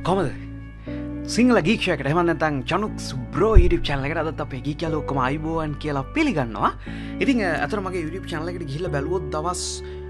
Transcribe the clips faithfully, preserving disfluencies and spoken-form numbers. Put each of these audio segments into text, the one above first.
කොහමද සිංහල ගීක්ෂයකට එහෙම නැත්නම් චනුක්ස් බ්‍රෝ YouTube channel එකට අදත් අපේ ගීකයල ඔක්කොම අයිබෝවන් කියලා පිළිගන්නවා. ඉතින් අතන මගේ YouTube channel එකට ගිහිල්ලා බැලුවොත් දවස්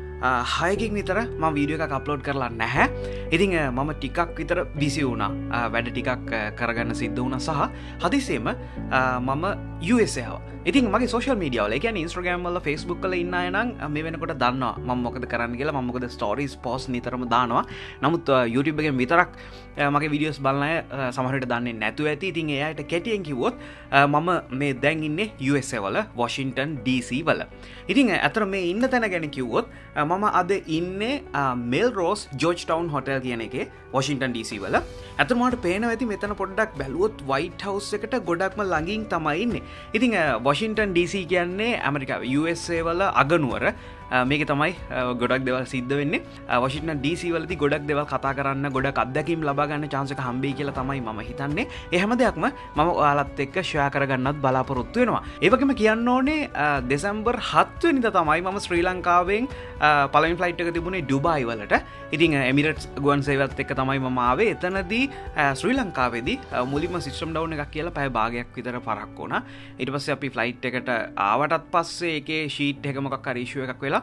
හයකින් විතර මම වීඩියෝ එකක් අප්ලෝඩ් කරලා නැහැ. ඉතින් මම ටිකක් විතර බිසි වුණා. වැඩ ටිකක් කරගන්න සිද්ධ වුණා සහ හදිසියෙම මම U S A ආවා. ඉතින් මගේ සෝෂල් මීඩියා වල, ඒ කියන්නේ Instagram වල Facebook වල ඉන්න අය නම් මේ වෙනකොට දන්නවා මම මොකද කරන්න කියලා. මම මොකද ස්ටෝරීස් පෝස්ට් නිතරම දානවා. නමුත් YouTube එකෙන් විතරක් මගේ වීඩියෝස් බලන අය සමහර විට දන්නේ නැතුව ඇති. ඉතින් ඒ අයට කෙටියෙන් කිව්වොත් මම මේ දැන් ඉන්නේ U S A වල Washington D C වල. ඉතින් අතන මේ ඉන්න තැන ගැන කිව්වොත් මම අද ඉන්නේ Melrose Georgetown Hotel කියන එකේ Washington D C වල. අතන මට පේනවා ඇති මෙතන පොඩ්ඩක් බැලුවොත් White House එකට ගොඩක්ම ළඟින් තමයි ඉන්නේ. ඉතින් Washington D C කියන්නේ ඇමරිකාවේ U S A වල අගනුවර. මේක තමයි ගොඩක් දේවල් සිද්ධ වෙන්නේ. Washington D C වලදී ගොඩක් දේවල් කතා කරන්න, ගොඩක් අත්දැකීම් ලබා ගන්න chance එක හම්බෙයි කියලා තමයි මම හිතන්නේ. ඒ හැම දෙයක්ම මම ඔයාලත් එක්ක share කරගන්නත් බලාපොරොත්තු වෙනවා. ඒ වගේම කියන්න ඕනේ දෙසැම්බර් හත් වෙනිදා තමයි මම ශ්‍රී ලංකාවෙන් පළවෙනි ෆ්ලයිට් එක තිබුණේ ඩුබායි වලට. ඉතින් Emirates ගුවන් සේවයත් එක්ක තමයි මම ආවේ. එතනදී ශ්‍රී ලංකාවේදී මුලින්ම සිස්ටම් ඩවුන් එකක් කියලා පැය භාගයක් විතර පරක් වුණා. ඊට පස්සේ අපි ෆ්ලයිට් එකට ආවටත් පස්සේ ඒකේ ෂීට් එක මොකක් හරි ඉෂුව එකක් වෙලා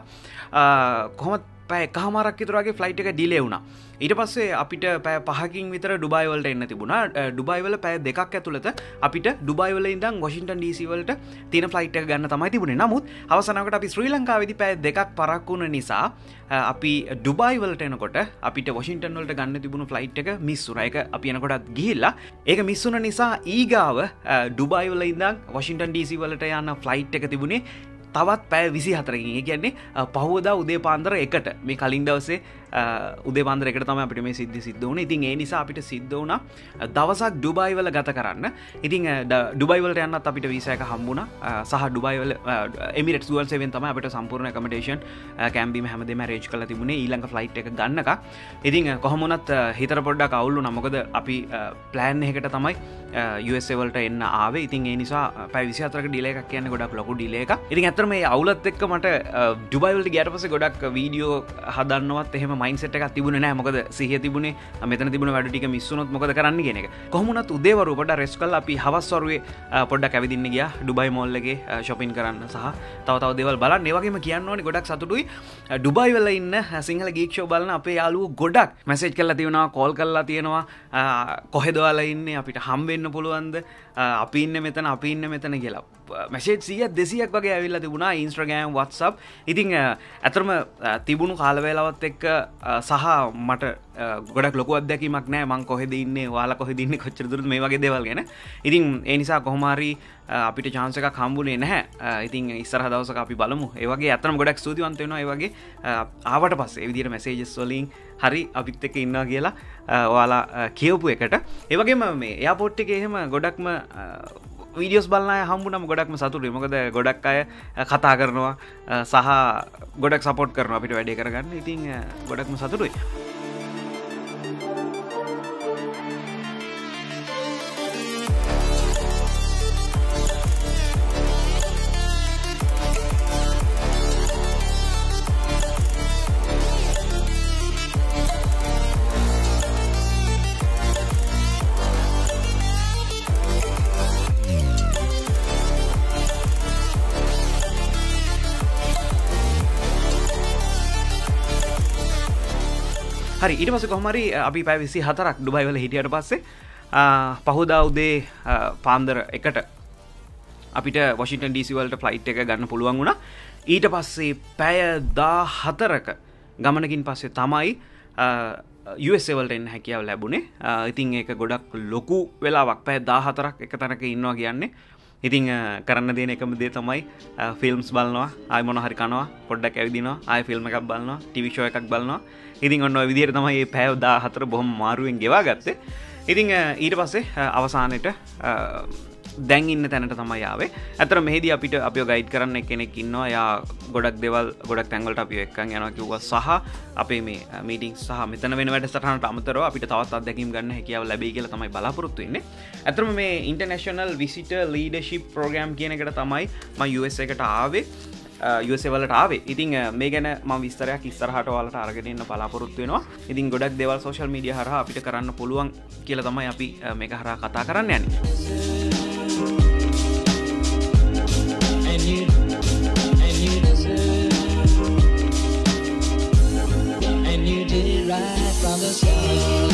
කොහොමද පැය එකමාරක් විතර වගේ ෆ්ලයිට් එක ඩිලේ වුණා. ඊට පස්සේ අපිට පැය පහකින් විතර ඩුබායි වලට එන්න තිබුණා. ඩුබායි වල පැය දෙකක් ඇතුළත අපිට ඩුබායි වල ඉඳන් වොෂින්ටන් D C වලට තියෙන ෆ්ලයිට් එක ගන්න තමයි තිබුණේ. නමුත් අවසානකට අපි ශ්‍රී ලංකාවේදී පැය දෙකක් පරක් වුණ නිසා අපි ඩුබායි වලට එනකොට අපිට වොෂින්ටන් වලට ගන්න තිබුණු ෆ්ලයිට් එක මිස් වුණා. ඒක අපි එනකොටත් ගිහිල්ලා ඒක මිස් වුණ නිසා ඊගාව ඩුබායි වල ඉඳන් වොෂින්ටන් D C වලට යන ෆ්ලයිට් එක තිබුණේ තවත් පැය විසි හතරකින්. ඒ කියන්නේ පහුවදා උදේ පාන්දර එකට. මේ කලින් දවසේ උදේ පාන්දර එකට තමයි අපිට මේ සිද්ධි සිද්ධ වුණේ. ඉතින් ඒ නිසා අපිට සිද්ධ වුණා දවසක් ඩුබායි වල ගත කරන්න. ඉතින් ඩුබායි වලට යන්නත් අපිට වීසා එක හම්බුණා. සහ ඩුබායි වල Emirates ගුවන් සේවයෙන් තමයි අපිට සම්පූර්ණ accommodation camp බීම හැමදේම arrange කරලා තිබුණේ ඊළඟ flight එක ගන්නක. ඉතින් කොහොම වුණත් හිතට පොඩ්ඩක් අවුල් වුණා. මොකද අපි plan එකකට තමයි U S A වලට එන්න ආවේ. ඉතින් ඒ නිසා පැය විසි හතරක delay එකක් කියන්නේ ගොඩක් ලොකු delay එකක්. ඉතින් ඇත්තටම මේ අවුලත් එක්ක මට ඩුබායි වලට ගියාට පස්සේ ගොඩක් වීඩියෝ හදන්නවත් එහෙම මයින්ඩ්සෙට් එකක් තිබුණේ නැහැ. මොකද සිහිය තිබුණේ මෙතන තිබුණ වැඩ ටික මිස් වුණොත් මොකද කරන්න කියන එක. කොහොම වුණත් උදේවරු පොඩ්ඩක් රෙස්ට් කරලා අපි හවස් වරුවේ පොඩ්ඩක් ඇවිදින්න ගියා ඩුබායි මෝල් එකේ shopping කරන්න සහ තව තව දේවල් බලන්න. ඒ වගේම කියන්න ඕනේ ගොඩක් සතුටුයි ඩුබායි වල ඉන්න සිංහල ගීක් ෂෝ බලන අපේ යාළුවෝ ගොඩක් මැසේජ් කරලා තියෙනවා, කෝල් කරලා තියෙනවා. කොහෙද ඔයාලා ඉන්නේ, අපිට හම් වෙන්න පුළුවන්ද, අපි ඉන්නේ මෙතන, අපි ඉන්නේ මෙතන කියලා. මැසේජ් සීයක් දෙසීයක් වගේ ඇවිල්ලා තිබුණා Instagram, WhatsApp. ඉතින් අතරම තිබුණු කාල වේලාවත් එක්ක සහ මට ගොඩක් ලොකු අත්දැකීමක් නැහැ මං කොහෙද ඉන්නේ, ඔයාලා කොහෙද ඉන්නේ, කොච්චර දුරද මේ වගේ දේවල් ගැන. ඉතින් ඒ නිසා කොහොම හරි අපිට chance එකක් හම්බුනේ නැහැ. ඉතින් ඉස්සරහ දවසක අපි බලමු. ඒ වගේ අතරම ගොඩක් ස්තුතිවන්ත වෙනවා ඒ වගේ ආවට පස්සේ ඒ විදිහට මැසේජස් වලින් හරි අපිත් එක්ක ඉන්නවා කියලා ඔයාලා කියවපු එකට. ඒ වගේම මේ එයාපෝට් එකේ එහෙම ගොඩක්ම වීඩියෝස් බලන අය හම්බුනම ගොඩක්ම සතුටුයි. මොකද ගොඩක් අය කතා කරනවා සහ ගොඩක් සපෝට් කරනවා අපිට වැඩේ කරගන්න. ඉතින් ගොඩක්ම සතුටුයි. හරි ඊට පස්සේ කොහොම හරි අපි පැය විසි හතරක් ඩුබායි වල හිටියට පස්සේ පහුදා උදේ පාන්දර එකට අපිට වොෂින්ටන් D C වලට ෆ්ලයිට් එක ගන්න පුළුවන් වුණා. ඊට පස්සේ පැය දාහතරක ගමනකින් පස්සේ තමයි U S A වලට එන්න හැකියාව ලැබුණේ. ඉතින් ඒක ගොඩක් ලොකු වෙලාවක් පැය දාහතරක් එක තැනක ඉන්නවා කියන්නේ. ඉතින් කරන්න දෙන එකම දේ තමයි ෆිල්ම්ස් බලනවා, ආයෙ මොනවා හරි කනවා, පොඩ්ඩක් ඇවිදිනවා, ආයෙ ෆිල්ම් එකක් බලනවා, ටීවී ෂෝ එකක් බලනවා. ඉතින් ඔන්න ඔය විදිහට තමයි මේ පැය දාහතර බොහොම මාරුවෙන් ගෙවා ගත්තේ. ඉතින් ඊට පස්සේ අවසානයේට දැන් ඉන්න තැනට තමයි ආවේ. අතන මෙහෙදී අපිට අපිව ගයිඩ් කරන්න කෙනෙක් ඉන්නවා. එයා ගොඩක් දේවල් ගොඩක් තැන් වලට අපිව එක්කන් යනවා කිව්වා සහ අපේ මේ මීටින්ග්ස් සහ මෙතන වෙන වැඩසටහනට අමතරව අපිට තවත් අත්දැකීම් ගන්න හැකියාව ලැබෙයි කියලා තමයි බලාපොරොත්තු වෙන්නේ. අතරම මේ ඉන්ටර්නැෂනල් විසිටර් ලීඩර්ෂිප් ප්‍රෝග්‍රෑම් කියන එකට තමයි මම U S A එකට ආවේ. යු එස් ඒ වලට ආවේ. ඉතින් මේ ගැන මම විස්තරයක් ඉස්සරහට ඔයාලට අරගෙන එන්න බලාපොරොත්තු වෙනවා. ඉතින් ගොඩක් දේවල් සෝෂල් මීඩියා හරහා අපිට කරන්න පුළුවන් කියලා තමයි අපි මේක හරහා කතා කරන්න යන්නේ. And you, and you and you did it right from the start.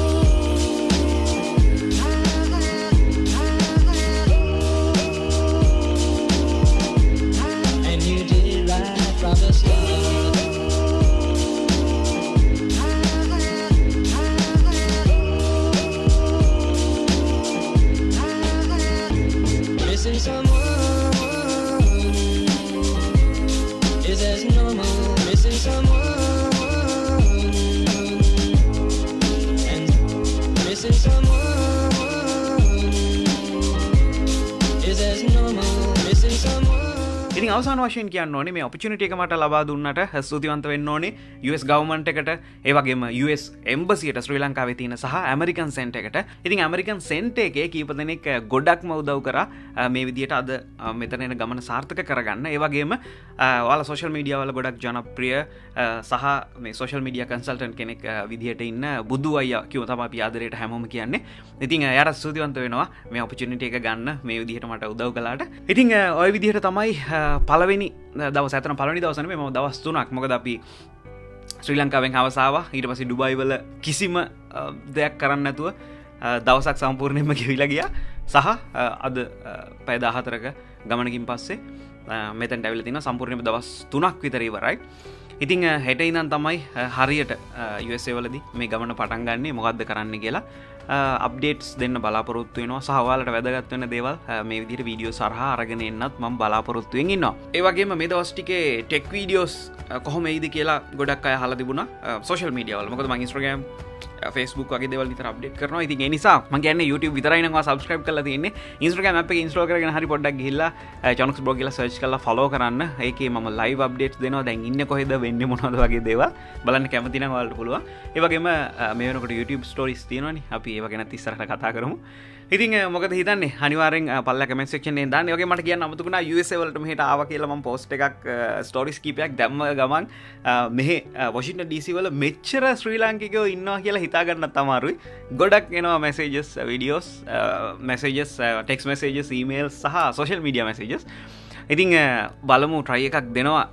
ඉතින් අවසාන වශයෙන් කියන්න ඕනේ මේ ඔපචුනිටි එක මට ලබා දුන්නට ස්තුතිවන්ත වෙන්න ඕනේ යු එස් ගවර්න්මන්ට් එකට, ඒ වගේම යු එස් එම්බසියට ශ්‍රී ලංකාවේ තියෙන සහ ඇමරිකන් සෙන්ට් එකට. ඉතින් ඇමරිකන් සෙන්ට් එකේ කීප දෙනෙක් ගොඩක්ම උදව් කරා මේ විදිහට අද මෙතන එන ගමන සාර්ථක කරගන්න. ඒ වගේම ඔයාලා සෝෂල් මීඩියා වල ගොඩක් ජනප්‍රිය සහ මේ සෝෂල් මීඩියා කන්සල්ටන්ට් කෙනෙක් විදිහට ඉන්න බුදු අයියා කියමු තමයි අපි ආදරයට හැමෝම කියන්නේ. ඉතින් එයාට ස්තුතිවන්ත වෙනවා මේ ඔපචුනිටි එක ගන්න මේ විදිහට මට උදව් කළාට. ඉතින් ওই විදිහට තමයි පළවෙනි දවස් ඇතන පළවෙනි දවසනේ මම දවස් තුනක් මොකද අපි ශ්‍රී ලංකාවෙන් හවසාව ඊට පස්සේ ඩුබායි වල කිසිම දෙයක් කරන්න නැතුව දවසක් සම්පූර්ණයෙන්ම ගෙවිලා ගියා සහ අද පැය දහහතරක ගමනකින් පස්සේ මෙතෙන්ට ඇවිල්ලා තිනවා සම්පූර්ණයෙන්ම දවස් තුනක් විතර ඉවරයි. ඉතින් හෙට ඉඳන් තමයි හරියට යු එස් ඒ වලදී මේ ගමන පටන් ගන්නෙ මොකද්ද කරන්න කියලා අප්ඩේට්ස් දෙන්න බලාපොරොත්තු වෙනවා සහ ඔයාලට වැදගත් වෙන දේවල් මේ විදිහට වීඩියෝස් හරහා අරගෙන එන්නත් මම බලාපොරොත්තු වෙමින් ඉන්නවා. ඒ වගේම මේ දවස් ටිකේ ටෙක් වීඩියෝස් කොහොම එයිද කියලා ගොඩක් අය අහලා තිබුණා සෝෂල් මීඩියා වල. මොකද මම Instagram Facebook වගේ දේවල් විතර අප්ඩේට් කරනවා. ඉතින් ඒ නිසා මම කියන්නේ YouTube විතරයි නම් ඔයා subscribe කරලා තියෙන්නේ. Instagram app එක install කරගෙන හරි පොඩ්ඩක් ගිහිල්ලා Chanox Bro කියලා search කරලා follow කරන්න. ඒකේ මම live updates දෙනවා. දැන් ඉන්නේ කොහෙද වෙන්නේ මොනවද වගේ දේවල් බලන්න කැමති නම් ඔයාලට පුළුවන්. ඒ වගේම මේ වෙනකොට YouTube stories තියෙනවනේ. අපි ඒව ගැනත් ඉස්සරහට කතා කරමු. ඉතින් මොකද හිතන්නේ අනිවාර්යෙන් පල්ලා කමෙන්ට් සෙක්ෂන් එකෙන් දාන්න. ඒ වගේ මට කියන්න අමතකුණා යු එස් ඒ වලට මෙහෙට ආවා කියලා මම post එකක් stories කීපයක් දැම්ම ගමන් මෙහෙ Washington D C වල මෙච්චර ශ්‍රී ලාංකිකයෝ ඉන්නවා කියලා හිතා ගන්නත් අමාරුයි. ගොඩක් එනවා messages, videos, messages, text messages, emails සහ social media messages. ඉතින් බලමු try එකක් දෙනවා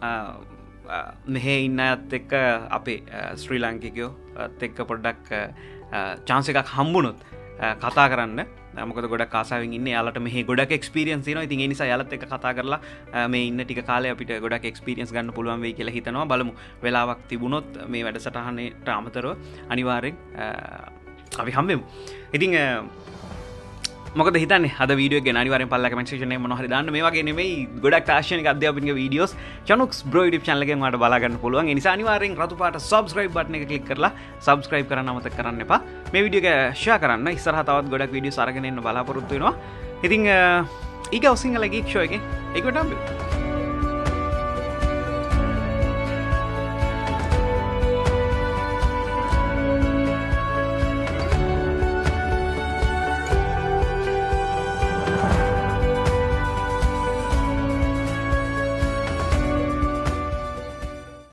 මෙහෙ ඉන්න අයත් එක්ක අපේ ශ්‍රී ලාංකිකයෝත් එක්ක පොඩ්ඩක් chance එකක් හම්බුනොත් කතා කරන්න. මොකද ගොඩක් ආසාවෙන් ඉන්නේ යාලට මෙහි ගොඩක් එක්ස්පීරියන්ස් තියෙනවා. ඉතින් ඒ නිසා යාලත් එක්ක කතා කරලා මේ ඉන්න ටික කාලේ අපිට ගොඩක් එක්ස්පීරියන්ස් ගන්න පුළුවන් වෙයි කියලා හිතනවා. බලමු වෙලාවක් තිබුණොත් මේ වැඩසටහනේට අමතරව අනිවාර්යෙන් අපි හම්බෙමු. ඉතින් මොකද හිතන්නේ අද වීඩියෝ එක ගැන අනිවාර්යෙන් පල්ලා කමෙන්ට් සෙක්ෂන් එකේ මොනවා හරි දාන්න. මේ වගේ නෙමෙයි ගොඩක් තාක්ෂණික අධ්‍යාපනික videos Chanox Bro YouTube channel එකෙන් ඔයාලට බලා ගන්න පුළුවන්. ඒ නිසා අනිවාර්යෙන් රතු පාට subscribe button එක click කරලා subscribe කරන්න අමතක කරන්න එපා. මේ වීඩියෝ එක share කරන්න. ඉස්සරහ තවත් ගොඩක් වීඩියෝස් අරගෙන එන්න බලාපොරොත්තු වෙනවා. ඉතින් ඊගොව සිංහල geek show එකෙන් එකට හම්බෙමු.